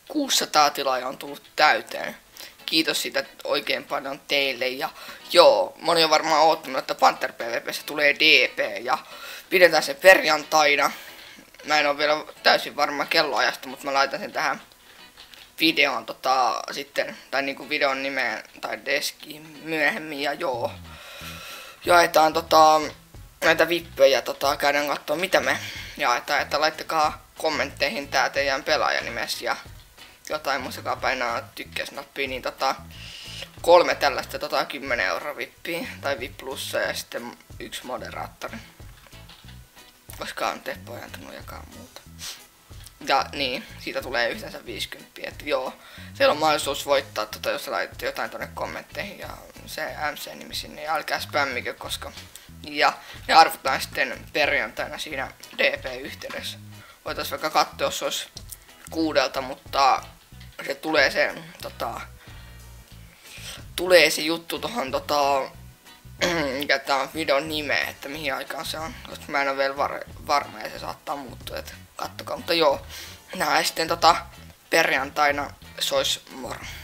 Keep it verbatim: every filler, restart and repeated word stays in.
kuusisataa tilaajaa on tullut täyteen. Kiitos siitä oikein paljon teille. Ja joo, moni on varmaan oottanut, että Panther P V P:ssä tulee D P ja pidetään se perjantaina. Mä en ole vielä täysin varma kelloajasta, mutta mä laitan sen tähän videon tota sitten, tai niinku videon nimeen tai deskiin myöhemmin ja joo. Jaetaan tota näitä vippejä, tota käydään katsoa mitä me jaetaan, että laittakaa kommentteihin tää teidän pelaajanimes ja jotain, muistakaa painaa tykkäysnappia, niin tota kolme tällaista tota kymmenen euroa vippiä tai vip plussa ja sitten yksi moderaattori. Koska on Teppo ajantunut jakaa muuta. Ja niin, siitä tulee yhteensä viisikymmentä, että joo. Siellä on mahdollisuus voittaa, tota, jos laitatte jotain tonne kommentteihin ja se M C-nimi sinne ja älkää spämmikö, koska... Ja ne arvotaan sitten perjantaina siinä D P-yhteydessä. Voitais vaikka katsoa, jos olisi kuudelta, mutta se tulee se, tota... Tulee se juttu tohon tota... mikä tää on videon nimeä, että mihin aikaan se on, koska mä en ole vielä var varma ja se saattaa muuttua, että kattokaa, mutta joo, nähdään sitten tota perjantaina, se olisi moro.